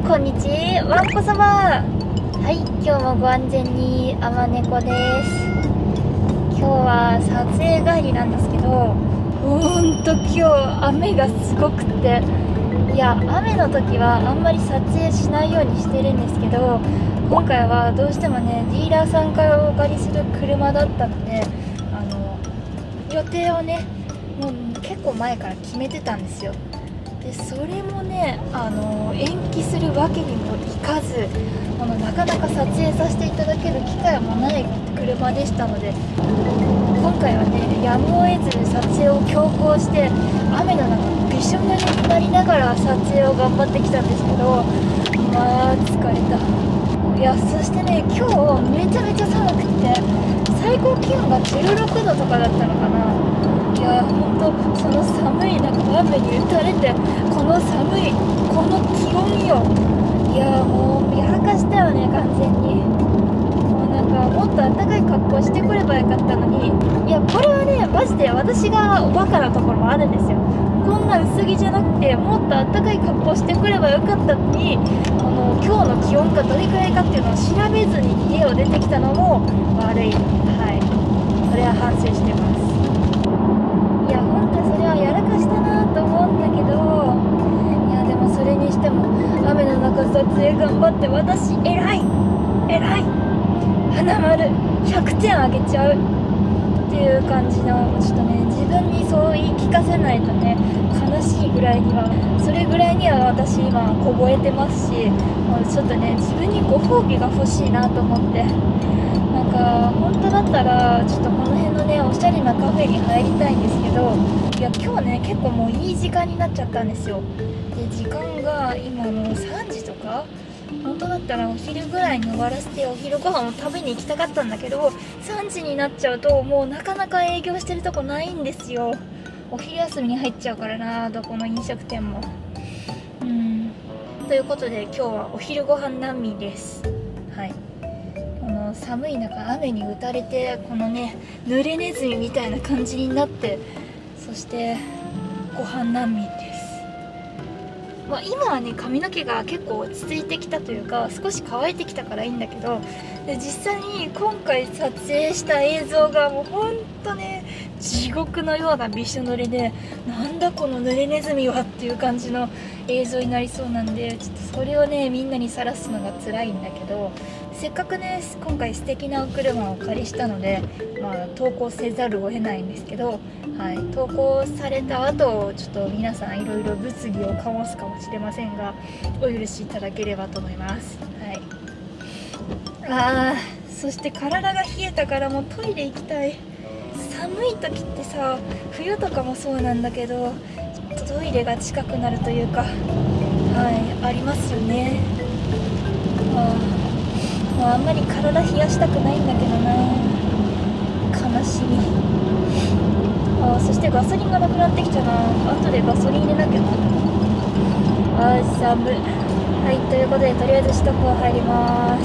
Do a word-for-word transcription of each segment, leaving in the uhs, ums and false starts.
こんにちは、わんこそば。はい、今日もご安全にあまねこです。今日は撮影帰りなんですけど、ほんと今日雨がすごくて、いや雨の時はあんまり撮影しないようにしてるんですけど、今回はどうしてもねディーラーさんからお借りする車だったので、あの予定をねもう結構前から決めてたんですよ。でそれもねあの延期するわけにもいかず、あのなかなか撮影させていただける機会もない車でしたので、今回はねやむを得ず撮影を強行して雨の中びしょ濡れになりながら撮影を頑張ってきたんですけど、まあ疲れた。いやそしてね今日めちゃめちゃ寒くて最高気温がじゅうろくどとかだったのかな。いやほんとその寒い中雨に打たれて、この寒いこの気温よ。いやもうやらかしたよね完全に。もうなんかもっと暖かい格好してくればよかったのに、いやこれはねマジで私がおバカなところもあるんですよ。こんな薄着じゃなくてもっと暖かい格好してくればよかったのに、あの今日の気温がどれくらいかっていうのを調べずに家を出てきたのも悪い。はい、それは反省してます。いや本当それはやらかしたなと思うんだけど、いやでもそれにしても雨の中撮影頑張って私偉い偉い花丸ひゃくてんあげちゃうっていう感じの、ちょっとね自分にそう言い聞かせないとね悲しいぐらいには、それぐらいには私今凍えてますし、もうちょっとね自分にご褒美が欲しいなと思って、なんか本当だったらちょっとこの辺のねおしゃれなカフェに入りたいんですけど、いや今日ね結構もういい時間になっちゃったんですよ。で時間が今もうさんじとか、本当だったらお昼ぐらいに終わらせてお昼ご飯を食べに行きたかったんだけど、さんじになっちゃうともうなかなか営業してるとこないんですよ。お昼休みに入っちゃうからな、どこの飲食店も。うんということで今日はお昼ご飯難民です。はい、この寒い中雨に打たれてこのね濡れネズミみたいな感じになって、そしてご飯難民です。まあ、今はね髪の毛が結構落ち着いてきたというか少し乾いてきたからいいんだけど、で実際に今回撮影した映像がもうほんとね地獄のようなびしょ濡れで、なんだこの濡れネズミはっていう感じの映像になりそうなんで、ちょっとそれをねみんなにさらすのが辛いんだけど、せっかくね今回素敵なお車をお借りしたので、まあ、投稿せざるを得ないんですけど、はい、投稿された後ちょっと皆さんいろいろ物議を醸すかもしれませんがお許しいただければと思います。はい、あーそして体が冷えたからもうトイレ行きたい。寒い時ってさ冬とかもそうなんだけどちょっとトイレが近くなるというか、はいありますよね。あーもうあんまり体冷やしたくないんだけどな、悲しみ。あそしてガソリンがなくなってきたな、後でガソリン入れなきゃな。あー寒い。はいということでとりあえず首都高入ります。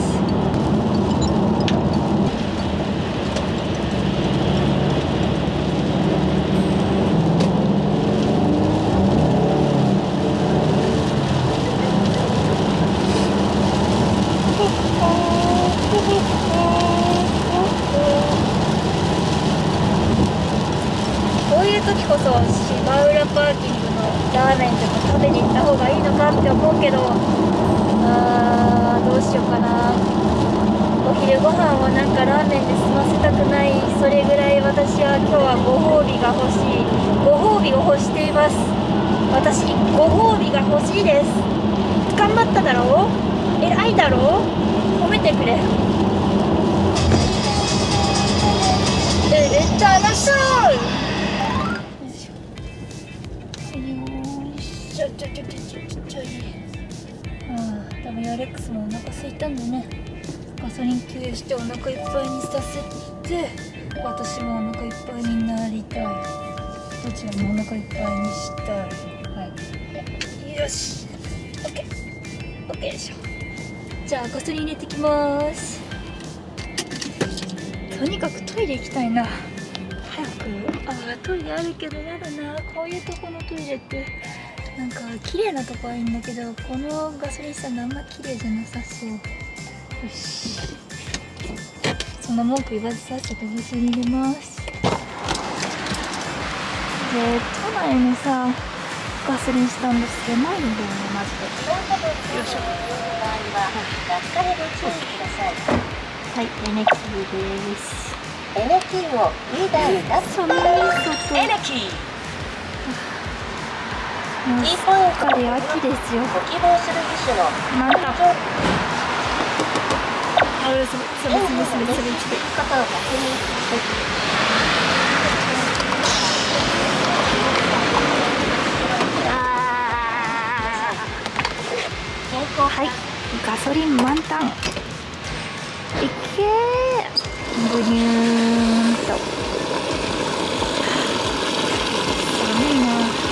こういう時こそ芝浦パーキングのラーメンでも食べに行った方がいいのかって思うけど、あーどうしようかな。お昼ご飯をなんかラーメンで済ませたくない。それぐらい私は今日はご褒美が欲しい。ご褒美を欲しています。私ご褒美が欲しいです。頑張っただろう、偉いだろう、褒めてくれ。えレッターラッシュちょちょちょちょちょちょい。ああ、多分ヤレックスもお腹空いたんでね、ガソリン給油してお腹いっぱいにさせて、私もお腹いっぱいになりたい。どちらもお腹いっぱいにしたい。はい、よし OK OK でしょ。じゃあガソリン入れてきます。とにかくトイレ行きたいな早く。ああトイレあるけどやだな、こういうとこのトイレってなんか綺麗なとこはいいんだけど、このガソリンスタンドあんま綺麗じゃなさそう。よし、そんな文句言わずさっさとガソリン入れます。で、都内のさガソリンスタンド狭いんだよね、マジで。よいしょ。はい、エネキーです。 エネキーをにだい出す。 寒い外。 エネキー。 もうすっかり秋ですよ。 ご希望する機種のまた。あれ、すべすべすべすべすべすべ。 ことを確認してはい、ガソリン満タン。いけー。ブニューンと。寒いな。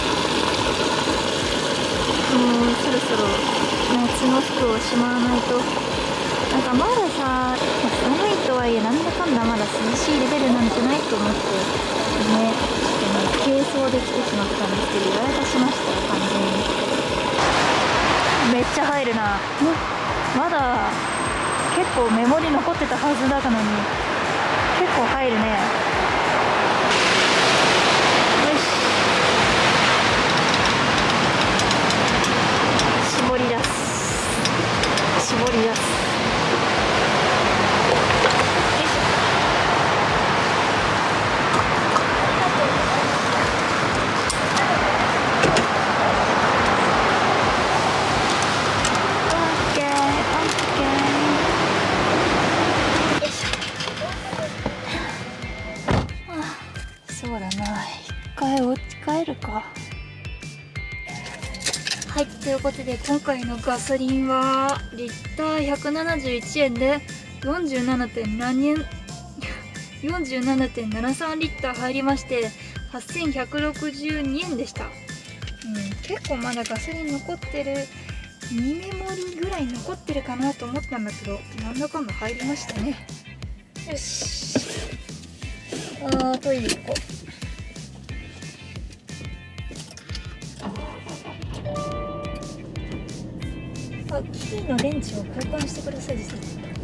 もうそろそろ夏の服をしまわないと。なんかまださ、寒いとはいえなんだかんだまだ涼しいレベルなんじゃないと思ってね、ちょっとね軽装で来てしまったんですけど、やらかしましたよ、完全に。めっちゃ入るな。まだ結構メモリ残ってたはずだったのに結構入るね。よし、絞り出す絞り出す。そうだな、一回お家帰るか。はい、ということで今回のガソリンはリッターひゃくななじゅういちえんで よんじゅうななてんなな 円よんじゅうななてんななさんリッター入りましてはっせんひゃくろくじゅうにえんでした。うん、結構まだガソリン残ってる、にメモリぐらい残ってるかなと思ったんだけど、なんだかんだ入りましたね。よし、あートイレ行こう。あ、キーの電池を交換してくださいです。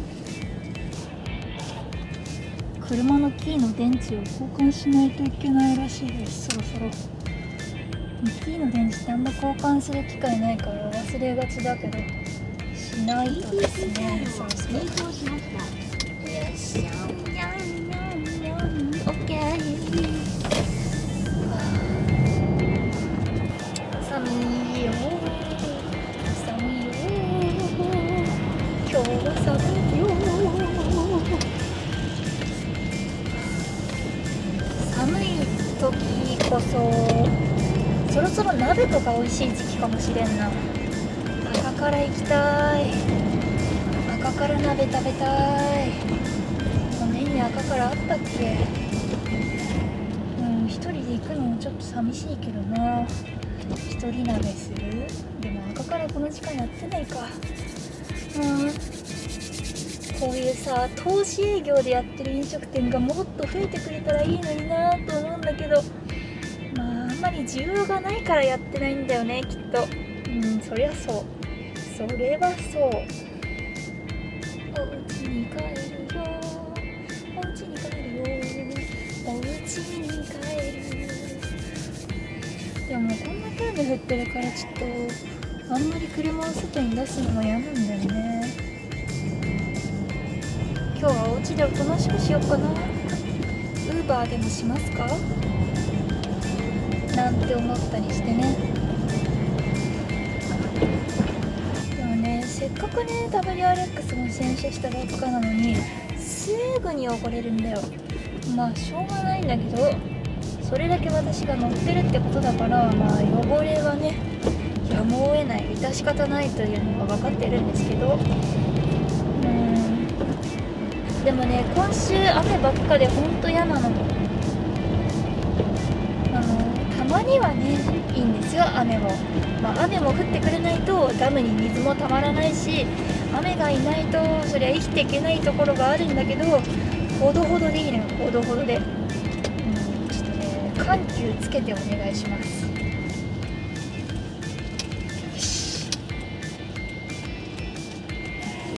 車のキーの電池を交換しないといけないらしいです。そろそろキーの電池ってあんま交換する機会ないから忘れがちだけど、しないとですね。そろそろよっしゃ、にゃんにゃんにゃん、オッケー。寒いよ寒いよ、今日は寒いよ。寒い時こそそろそろ鍋とか美味しい時期かもしれんな。赤から行きたい。赤から鍋食べたい。この辺に赤からあったっけ。うん、一人で行くのもちょっと寂しいけどな。一人鍋する。でも赤からこの時間やってないか。うん、こういうさ投資営業でやってる飲食店がもっと増えてくれたらいいのになと思うんだけど、まああんまり需要がないからやってないんだよね、きっと。うん、そりゃそう、それはそう。お家に帰るよ、お家に帰るよ、お家に帰る。でもこんなに雨降ってるからちょっとあんまり車を外に出すのも嫌なんだよね。今日はお家でおとなしくしようかな。ウーバーでもしますかなんて思ったりしてね。でもね、せっかくね ダブリューアールエックス も洗車したばっかなのにすぐに汚れるんだよ。まあしょうがないんだけど、それだけ私が乗ってるってことだから、まあ汚れはねやむを得ない、致し方ないというのが分かってるんですけど、うん、でもね今週雨ばっかでほんと嫌なの。あのたまにはねいいんですよ、雨も。まあ雨も降ってくれないとダムに水もたまらないし、雨がいないとそりゃ生きていけないところがあるんだけど、ほどほどでいいのよ、ほどほどで。うん、ちょっとね緩急つけてお願いします。